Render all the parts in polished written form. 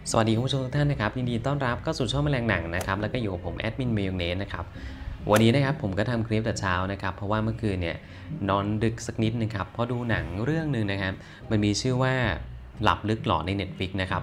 สวัสดีคุณผู้ชมทุกท่านนะครับยินดีต้อนรับเข้าสู่ช่องแมลงหนังนะครับแล้วก็อยู่กับผมแอดมินเมยองเนสนะครับวันนี้นะครับผมก็ทำคลิปแต่เช้านะครับเพราะว่าเมื่อคืนเนี่ยนอนดึกสักนิดนึงครับเพราะดูหนังเรื่องหนึ่งนะครับมันมีชื่อว่าหลับลึกหลอนใน Netflix นะครับ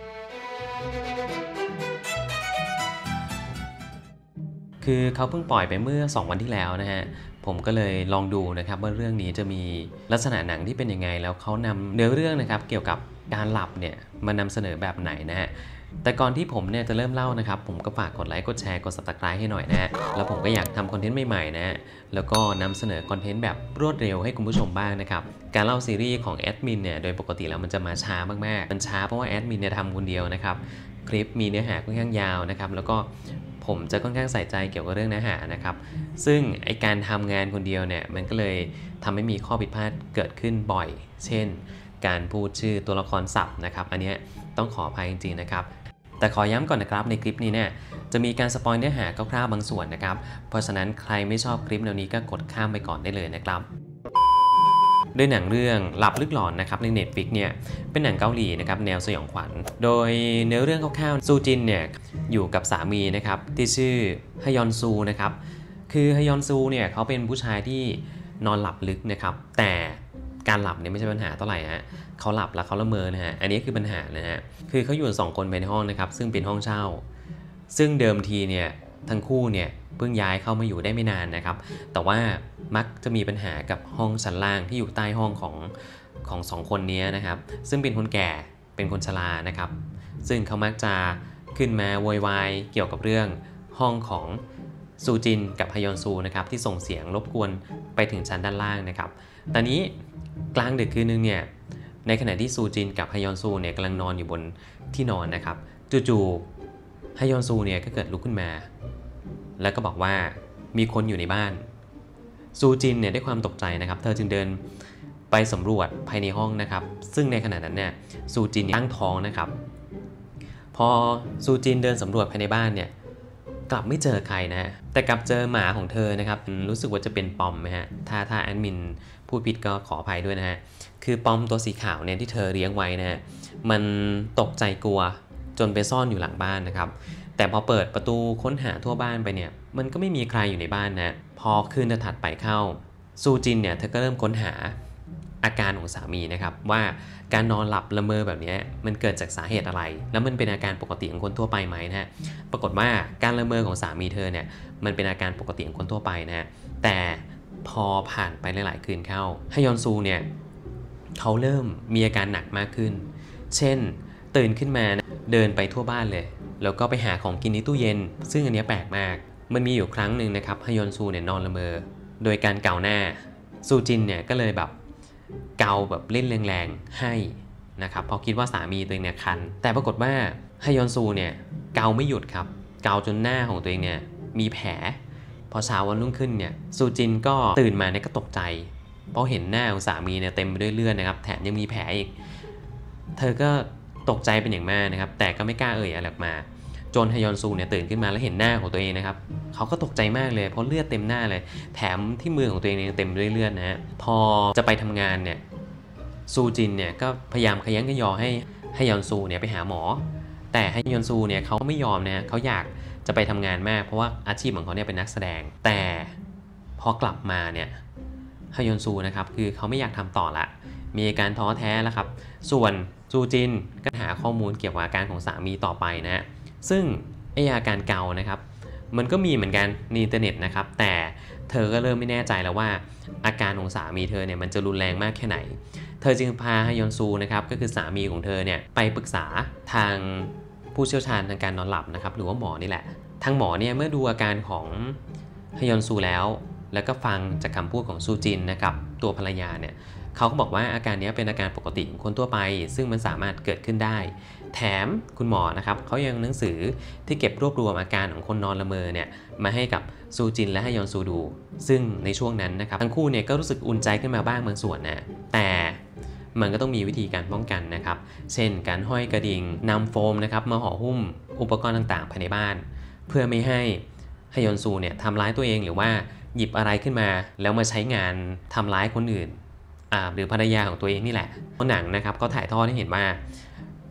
คือเขาเพิ่งปล่อยไปเมื่อ2วันที่แล้วนะฮะผมก็เลยลองดูนะครับว่าเรื่องนี้จะมีลักษณะหนังที่เป็นยังไงแล้วเขานำเนื้อเรื่องนะครับเกี่ยวกับการหลับเนี่ยมานำเสนอแบบไหนนะฮะแต่ก่อนที่ผมเนี่ยจะเริ่มเล่านะครับผมก็ฝากกดไลค์กดแชร์กด Subscribe ให้หน่อยนะฮะแล้วผมก็อยากทำคอนเทนต์ใหม่ๆนะฮะแล้วก็นำเสนอคอนเทนต์แบบรวดเร็วให้คุณผู้ชมบ้างนะครับการเล่าซีรีส์ของแอดมินเนี่ยโดยปกติแล้วมันจะมาช้ามากๆมันช้าเพราะว่าแอดมินเนี่ยทำคนเดียวนะครับคลิปมีเนื้อหาค่อนข้างยาวนะครับแล้วก็ผมจะค่อนข้างใส่ใจเกี่ยวกับเรื่องเนื้อหานะครับซึ่งไอการทำงานคนเดียวเนี่ยมันก็เลยทำให้มีข้อผิดพลาดเกิดขึ้นบ่อยเช่นการพูดชื่อตัวละครศัพท์นะครับอันนี้ต้องขออภัยจริงๆนะครับแต่ขอย้ำก่อนนะครับในคลิปนี้เนี่ยจะมีการสปอยเนื้อหาคร่าวๆบางส่วนนะครับเพราะฉะนั้นใครไม่ชอบคลิปแนวนี้ก็กดข้ามไปก่อนได้เลยนะครับด้วยหนังเรื่องหลับลึกหลอนนะครับใน Netflix เนี่ยเป็นหนังเกาหลีนะครับแนวสยองขวัญโดยเนื้อเรื่องคร่าวๆซูจินเนี่ยอยู่กับสามีนะครับที่ชื่อฮยอนซูนะครับคือฮยอนซูเนี่ยเขาเป็นผู้ชายที่นอนหลับลึกนะครับแต่การหลับเนี่ยไม่ใช่ปัญหาเท่าไหร่ฮะเขาหลับแล้วเขาละเมอนะฮะอันนี้คือปัญหานะฮะคือเขาอยู่2คนในห้องนะครับซึ่งเป็นห้องเช่าซึ่งเดิมทีเนี่ยทั้งคู่เนี่ยเพิ่งย้ายเข้ามาอยู่ได้ไม่นานนะครับแต่ว่ามักจะมีปัญหากับห้องชั้นล่างที่อยู่ใต้ห้องของสองคนนี้นะครับซึ่งเป็นคนแก่เป็นคนชรานะครับซึ่งเขามักจะขึ้นมาโวยวายเกี่ยวกับเรื่องห้องของซูจินกับฮยอนซูนะครับที่ส่งเสียงรบกวนไปถึงชั้นด้านล่างนะครับตอนนี้กลางดึกคืนนึงเนี่ยในขณะที่ซูจินกับฮยอนซูเนี่ยกำลังนอนอยู่บนที่นอนนะครับจู่ๆฮยอนซูเนี่ยก็เกิดลุกขึ้นมาแล้วก็บอกว่ามีคนอยู่ในบ้านซูจินเนี่ยด้วยความตกใจนะครับเธอจึงเดินไปสำรวจภายในห้องนะครับซึ่งในขณะนั้นเนี่ยซูจินตั้งท้องนะครับพอซูจินเดินสำรวจภายในบ้านเนี่ยกลับไม่เจอใครนะแต่กลับเจอหมาของเธอนะครับรู้สึกว่าจะเป็นปอมไหมฮะถ้าแอดมินพูดผิดก็ขออภัยด้วยนะฮะคือปอมตัวสีขาวเนี่ยที่เธอเลี้ยงไว้นะฮะมันตกใจกลัวจนไปซ่อนอยู่หลังบ้านนะครับแต่พอเปิดประตูค้นหาทั่วบ้านไปเนี่ยมันก็ไม่มีใครอยู่ในบ้านนะพอคืนถัดไปเข้าซูจินเนี่ยเธอก็เริ่มค้นหาอาการของสามีนะครับว่าการนอนหลับละเมอแบบนี้มันเกิดจากสาเหตุอะไรแล้วมันเป็นอาการปกติของคนทั่วไปไหมนะฮะปรากฏว่าการละเมอของสามีเธอเนี่ยมันเป็นอาการปกติของคนทั่วไปนะฮะแต่พอผ่านไปหลายๆคืนเข้าฮยอนซูเนี่ยเขาเริ่มมีอาการหนักมากขึ้นเช่นตื่นขึ้นมาเดินไปทั่วบ้านเลยแล้วก็ไปหาของกินในตู้เย็นซึ่งอันนี้แปลกมากมันมีอยู่ครั้งหนึ่งนะครับฮยอนซูเนี่ยนอนละเมอโดยการเกาหน้าซูจินเนี่ยก็เลยแบบเกาแบบเล่นแรงๆให้นะครับเพราะคิดว่าสามีตัวเองเนี่ยคันแต่ปรากฏว่าฮยอนซูเนี่ยเกาไม่หยุดครับเกาจนหน้าของตัวเองเนี่ยมีแผลพอเช้าวันรุ่งขึ้นเนี่ยซูจินก็ตื่นมาเนี่ยก็ตกใจเพราะเห็นหน้าของสามีเนี่ยเต็มไปด้วยเลือดนะครับแถมยังมีแผลอีกเธอก็ตกใจเป็นอย่างมากนะครับแต่ก็ไม่กล้าเอ่ยอะไรออกมาจนฮยอนซูเนี่ยตื่นขึ้นมาแล้วเห็นหน้าของตัวเองนะครับเขาก็ตกใจมากเลยเพราะเลือดเต็มหน้าเลยแถมที่มือของตัวเองเนี่ยเต็มด้วยเลือดนะฮะพอจะไปทำงานเนี่ยซูจินเนี่ยก็พยายามขยันขยอให้ฮยอนซูเนี่ยไปหาหมอแต่ฮยอนซูเนี่ยเขาไม่ยอมนะเขาอยากจะไปทำงานมากเพราะว่าอาชีพของเขาเนี่ยเป็นนักแสดงแต่พอกลับมาเนี่ยฮยอนซูนะครับคือเขาไม่อยากทำต่อละมีอาการท้อแท้แล้วครับส่วนซูจินก็หาข้อมูลเกี่ยวกับอาการของสามีต่อไปนะซึ่งอาการเกานะครับมันก็มีเหมือนกันในอินเทอร์เน็ตนะครับแต่เธอก็เริ่มไม่แน่ใจแล้วว่าอาการของสามีเธอเนี่ยมันจะรุนแรงมากแค่ไหนเธอจึงพาฮยอนซูนะครับก็คือสามีของเธอเนี่ยไปปรึกษาทางผู้เชี่ยวชาญทางการนอนหลับนะครับหรือว่าหมอนี่แหละทางหมอเนี่ยเมื่อดูอาการของฮยอนซูแล้วก็ฟังจากคำพูดของซูจินนะครับตัวภรรยาเนี่ยเขาก็บอกว่าอาการนี้เป็นอาการปกติของคนทั่วไปซึ่งมันสามารถเกิดขึ้นได้แถมคุณหมอนะครับเขายังหนังสือที่เก็บรวบรวมอาการของคนนอนละเมอเนี่ยมาให้กับซูจินและฮยอนซูดูซึ่งในช่วงนั้นนะครับทั้งคู่เนี่ยก็รู้สึกอุ่นใจขึ้นมาบ้างบางส่วนนะแต่มันก็ต้องมีวิธีการป้องกันนะครับเช่นการห้อยกระดิ่งนำโฟมนะครับมาห่อหุ้มอุปกรณ์ต่างๆภายในบ้านเพื่อไม่ให้ฮยอนซูเนี่ยทำร้ายตัวเองหรือว่าหยิบอะไรขึ้นมาแล้วมาใช้งานทำร้ายคนอื่นหรือภรรยาของตัวเองนี่แหละเพราะหนังนะครับก็ถ่ายทอดให้เห็นว่า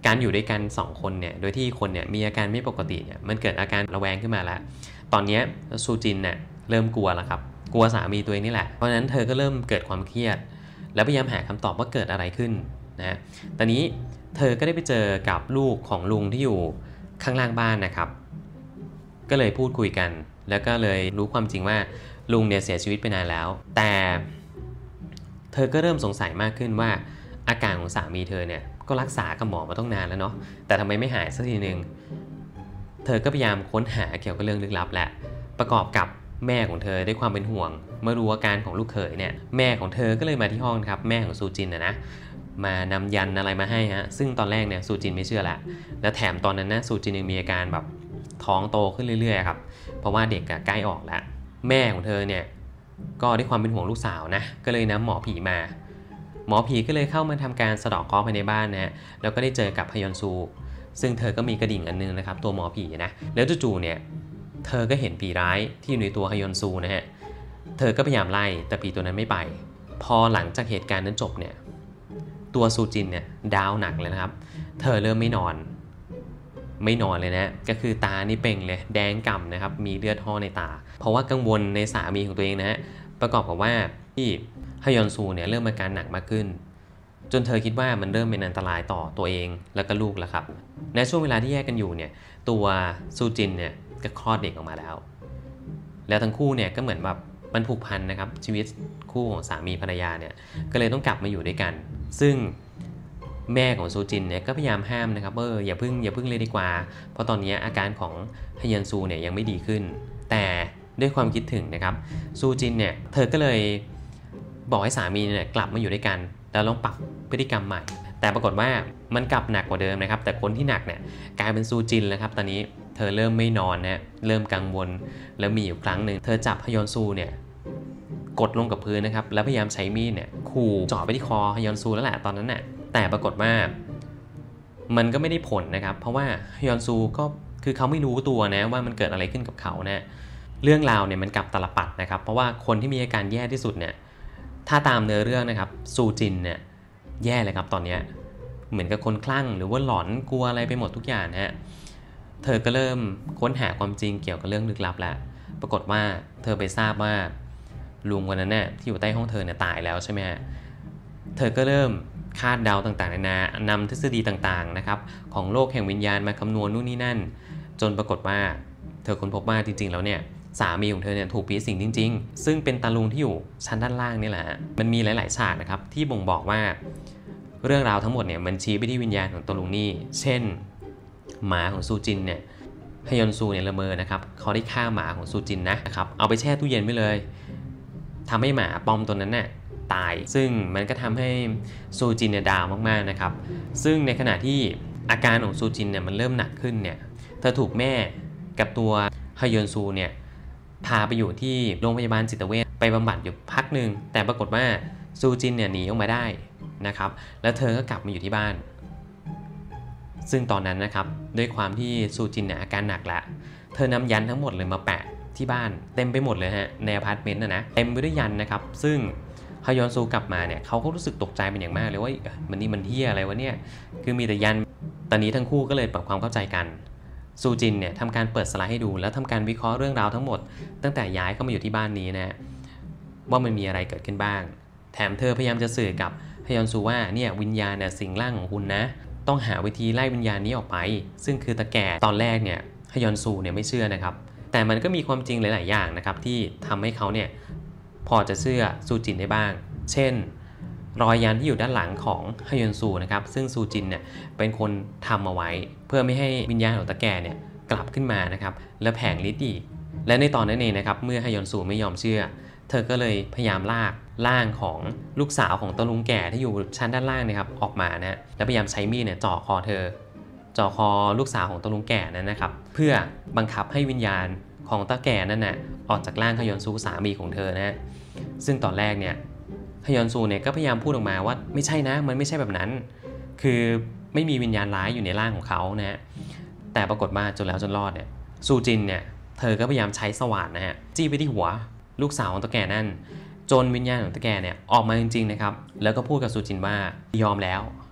การอยู่ด้วยกัน2คนเนี่ยโดยที่คนเนี่ยมีอาการไม่ปกติเนี่ยมันเกิดอาการระแวงขึ้นมาแล้วตอนนี้ซูจินเนี่ยเริ่มกลัวแล้วครับกลัวสามีตัวเองนี่แหละเพราะฉะนั้นเธอก็เริ่มเกิดความเครียดแล้วพยายามหาคำตอบว่าเกิดอะไรขึ้นนะตอนนี้เธอก็ได้ไปเจอกับลูกของลุงที่อยู่ข้างล่างบ้านนะครับก็เลยพูดคุยกันแล้วก็เลยรู้ความจริงว่าลุงเนี่ยเสียชีวิตไปนานแล้วแต่เธอก็เริ่มสงสัยมากขึ้นว่าอาการของสามีเธอเนี่ยก็รักษากับหมอมาต้องนานแล้วเนาะแต่ทำไมไม่หายสักทีนึงเธอก็พยายามค้นหาเกี่ยวกับเรื่องลึกลับแหละประกอบกับแม่ของเธอด้วยความเป็นห่วงเมื่อรู้อาการของลูกเขยเนี่ยแม่ของเธอก็เลยมาที่ห้องครับแม่ของซูจินนะมานำยันอะไรมาให้ฮะซึ่งตอนแรกเนี่ยซูจินไม่เชื่อแหละแล้วแถมตอนนั้นนะซูจินยังมีอาการแบบท้องโตขึ้นเรื่อยๆครับเพราะว่าเด็กใกล้ออกแล้วแม่ของเธอเนี่ยก็ด้วยความเป็นห่วงลูกสาวนะก็เลยนำหมอผีมาหมอผีก็เลยเข้ามาทำการสะเดาะเคราะห์ภายในบ้านนะแล้วก็ได้เจอกับฮยอนซูซึ่งเธอก็มีกระดิ่งอันนึงนะครับตัวหมอผีนะแล้วจู่ๆเนี่ยเธอก็เห็นผีร้ายที่อยู่ในตัวฮยอนซูนะฮะเธอก็พยายามไล่แต่ผีตัวนั้นไม่ไปพอหลังจากเหตุการณ์นั้นจบเนี่ยตัวซูจินเนี่ยดาวหนักเลยนะครับเธอเริ่มไม่นอนเลยนะก็คือตานี่เป่งเลยแดงก่ำนะครับมีเลือดห่อในตาเพราะว่ากังวลในสามีของตัวเองนะฮะประกอบกับว่าที่ฮยอนซูเนี่ยเริ่มอาการหนักมากขึ้นจนเธอคิดว่ามันเริ่มเป็นอันตรายต่อตัวเองแล้วก็ลูกแล้วครับในช่วงเวลาที่แยกกันอยู่เนี่ยตัวซูจินเนี่ยก็คลอดเด็กออกมาแล้วทั้งคู่เนี่ยก็เหมือนแบบมันผูกพันนะครับชีวิตคู่ของสามีภรรยาเนี่ยก็เลยต้องกลับมาอยู่ด้วยกันซึ่งแม่ของซูจินเนี่ยก็พยายามห้ามนะครับอย่าพึ่งเลยดีกว่าเพราะตอนนี้อาการของฮยันซูเนี่ยยังไม่ดีขึ้นแต่ด้วยความคิดถึงนะครับซูจินเนี่ยเธอก็เลยบอกให้สามีเนี่ยกลับมาอยู่ด้วยกันแล้วลองปรับพฤติกรรมใหม่แต่ปรากฏว่ามันกลับหนักกว่าเดิมนะครับแต่คนที่หนักเนี่ยกลายเป็นซูจินแล้วครับตอนนี้เธอเริ่มไม่นอนนะเริ่มกังวลแล้วมีอยู่ครั้งหนึ่งเธอจับฮยอนซูเนี่ยกดลงกับพื้นนะครับแล้วพยายามใช้มีดเนี่ยขู่จ่อไปที่คอฮยอนซูแล้วแหละตอนนั้นน่ะแต่ปรากฏว่ามันก็ไม่ได้ผลนะครับเพราะว่าฮยอนซูก็คือเขาไม่รู้ตัวนะว่ามันเกิดอะไรขึ้นกับเขานะเรื่องราวเนี่ยมันกลับตลปัดนะครับเพราะว่าคนที่มีอาการแย่ที่สุดเนี่ยถ้าตามเนื้อเรื่องนะครับซูจินเนี่ยแย่เลยครับตอนนี้เหมือนกับคนคลั่งหรือว่าหลอนกลัวอะไรไปหมดทุกอย่างนะฮะเธอก็เริ่มค้นหาความจริงเกี่ยวกับเรื่องลึกลับแล้วปรากฏว่าเธอไปทราบว่าลุงคนนั้นเนี่ยที่อยู่ใต้ห้องเธอเนี่ยตายแล้วใช่ไหมฮะเธอก็เริ่มคาดเดาต่างๆนานำทฤษฎีต่างๆนะครับของโลกแห่งวิญญาณมาคำนวณนู่นนี่นั่นจนปรากฏว่าเธอค้นพบว่าจริงๆแล้วเนี่ยสามีของเธอเนี่ยถูกผีสิงจริงๆซึ่งเป็นตาลุงที่อยู่ชั้นด้านล่างนี่แหละมันมีหลายๆฉากนะครับที่บ่งบอกว่าเรื่องราวทั้งหมดเนี่ยมันชี้ไปที่วิญญาณของตาลุงนี่เช่นหมาของซูจินเนี่ยฮยอนซูเนี่ยละเมอนะครับเขาได้ฆ่าหมาของซูจินนะครับเอาไปแช่ตู้เย็นไว้เลยทำให้หมาปอมตัวนั้นน่ะตายซึ่งมันก็ทำให้ซูจินเนี่ยดาวมากๆนะครับซึ่งในขณะที่อาการของซูจินเนี่ยมันเริ่มหนักขึ้นเนี่ยเธอถูกแม่กับตัวฮยอนซูเนี่ยพาไปอยู่ที่โรงพยาบาลจิตเวชไปบำบัดอยู่พักหนึ่งแต่ปรากฏว่าซูจินเนี่ยหนีออกมาได้นะครับแล้วเธอก็กลับมาอยู่ที่บ้านซึ่งตอนนั้นนะครับด้วยความที่ซูจินเนี่ยอาการหนักแล้วเธอนำยันทั้งหมดเลยมาแปะที่บ้านเต็มไปหมดเลยฮะในอพาร์ตเมนต์นะเต็มไปด้วยยันนะครับซึ่งฮยอนซูกลับมาเนี่ยเขาก็รู้สึกตกใจเป็นอย่างมากเลยว่ามันเหี้ยอะไรวะเนี่ยคือมีแต่ยันตอนนี้ทั้งคู่ก็เลยปรับความเข้าใจกันซูจินเนี่ยทำการเปิดสไลด์ให้ดูแล้วทำการวิเคราะห์เรื่องราวทั้งหมดตั้งแต่ย้ายเข้ามาอยู่ที่บ้านนี้นะว่ามันมีอะไรเกิดขึ้นบ้างแถมเธอพยายามจะสื่อกับฮยอนซูว่าเนี่ยวิญญาณเนี่ยสิงร่างของคุณนะต้องหาวิธีไล่วิญญาณนี้ออกไปซึ่งคือตาแก่ตอนแรกเนี่ยฮยอนซูเนี่ยไม่เชื่อนะครับแต่มันก็มีความจริงหลายๆอย่างนะครับที่ทำให้เขาเนี่ยพอจะเชื่อซูจินได้บ้างเช่นรอยยันที่อยู่ด้านหลังของฮยอนซูนะครับซึ่งซูจินเนี่ยเป็นคนทำเอาไว้เพื่อไม่ให้วิญญาณของตาแก่เนี่ยกลับขึ้นมานะครับและแผงฤทธิ์อีกและในตอนนั้นเองนะครับเมื่อฮยอนซูไม่ยอมเชื่อเธอก็เลยพยายามลากร่างของลูกสาวของตาลุงแก่ที่อยู่ชั้นด้านล่างนะครับออกมานะแล้วพยายามใช้มีดเนี่ยจ่อคอเธอจ่อคอลูกสาวของตาลุงแก่นั้นนะครับเพื่อบังคับให้วิญญาณของตาแก่นั่นน่ะออกจากร่างฮยอนซูสามีของเธอนะซึ่งตอนแรกเนี่ยฮยอนซูเนี่ยก็พยายามพูดออกมาว่าไม่ใช่นะมันไม่ใช่แบบนั้นคือไม่มีวิญญาณร้ายอยู่ในร่างของเขานะแต่ปรากฏว่าจนแล้วจนรอดเนี่ยซูจินเนี่ยเธอก็พยายามใช้สว่านนะฮะจี้ไปที่หัวลูกสาวของตาแก่นั่นจนวิญญาณของตาแก่เนี่ยออกมาจริงๆนะครับแล้วก็พูดกับซูจินว่ายอมแล้ว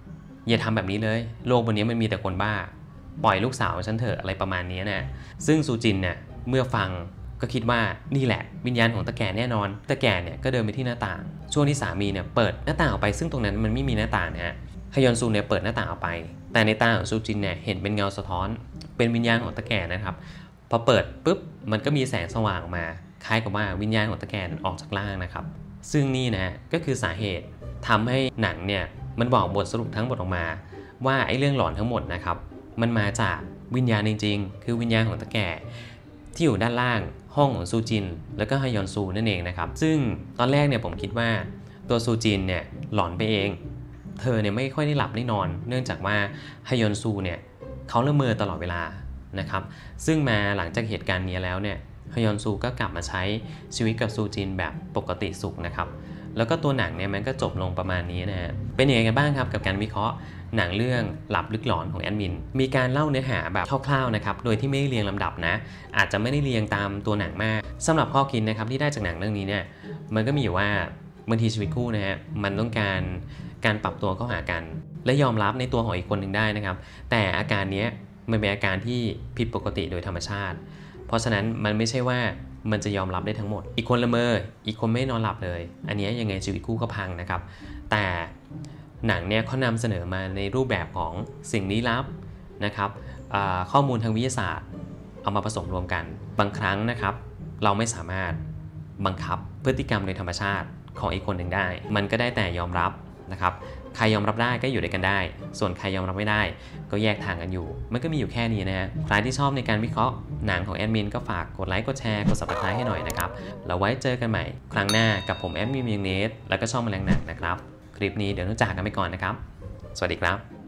อย่าทำแบบนี้เลยโลกบนนี้มันมีแต่คนบ้าปล่อยลูกสาวฉันเถอะอะไรประมาณนี้นะซึ่งซูจินเนี่ยเมื่อฟังก็คิดว่านี่แหละวิญญาณของตาแก่แน่นอนตาแก่เนี่ยก็เดินไปที่หน้าต่างช่วงที่สามีเนี่ยเปิดหน้าต่างออกไปซึ่งตรงนั้นมันไม่มีหน้าต่างนะฮะฮยอนซูเนี่ยเปิดหน้าต่างออกไปแต่ในตาของซูจินเนี่ยเห็นเป็นเงาสะท้อนเป็นวิญญาณของตาแก่นะครับพอเปิดปุ๊บมันก็มีแสงสว่างออกมาคล้ายกับว่าวิญญาณของตาแก่ออกจากร่างนะครับซึ่งนี่นะก็คือสาเหตุทำให้หนังเนี่ยมันบอกบทสรุปทั้งหมดออกมาว่าไอ้เรื่องหลอนทั้งหมดนะครับมันมาจากวิญญาณจริงๆคือวิญญาณของตาแก่ที่อยู่ด้านล่างห้องของซูจินแล้วก็ฮยอนซูนั่นเองนะครับซึ่งตอนแรกเนี่ยผมคิดว่าตัวซูจินเนี่ยหลอนไปเองเธอเนี่ยไม่ค่อยได้หลับได้นอนเนื่องจากว่าฮยอนซูเนี่ยเขาละเมอตลอดเวลานะครับซึ่งมาหลังจากเหตุการณ์นี้แล้วเนี่ยฮยอนซูก็กลับมาใช้ชีวิตกับซูจินแบบปกติสุขนะครับแล้วก็ตัวหนังเนี่ยมันก็จบลงประมาณนี้นะฮะเป็นยังไงกันบ้างครับกับการวิเคราะห์หนังเรื่องหลับลึกหลอนของแอดมินมีการเล่าเนื้อหาแบบคร่าวๆนะครับโดยที่ไม่ได้เรียงลำดับนะอาจจะไม่ได้เรียงตามตัวหนังมากสำหรับข้อคิดนะครับที่ได้จากหนังเรื่องนี้เนี่ยมันก็มีอยู่ว่าบางทีชีวิตคู่นะฮะมันต้องการปรับตัวเข้าหากันและยอมรับในตัวของอีกคนหนึ่งได้นะครับแต่อาการนี้มันเป็นอาการที่ผิดปกติโดยธรรมชาติเพราะฉะนั้นมันไม่ใช่ว่ามันจะยอมรับได้ทั้งหมดอีกคนละเมออีกคนไม่นอนหลับเลยอันนี้ยังไงชีวิตคู่ก็พังนะครับแต่หนังเนี่ยเขานำเสนอมาในรูปแบบของสิ่งลี้ลับนะครับข้อมูลทางวิทยาศาสตร์เอามาผสมรวมกันบางครั้งนะครับเราไม่สามารถบังคับพฤติกรรมโดยธรรมชาติของอีกคนหนึ่งได้มันก็ได้แต่ยอมรับนะครับใครยอมรับได้ก็อยู่ด้วยกันได้ส่วนใครยอมรับไม่ได้ก็แยกทางกันอยู่มันก็มีอยู่แค่นี้นะฮะใครที่ชอบในการวิเคราะห์หนังของแอดมินก็ฝากกดไลค์กดแชร์กด Subscribe ให้หน่อยนะครับแล้วไว้เจอกันใหม่ครั้งหน้ากับผมแอดมินมิวเนสแล้วก็ช่องแมลงหนังนะครับคลิปนี้เดี๋ยวต้องจากกันไปก่อนนะครับสวัสดีครับ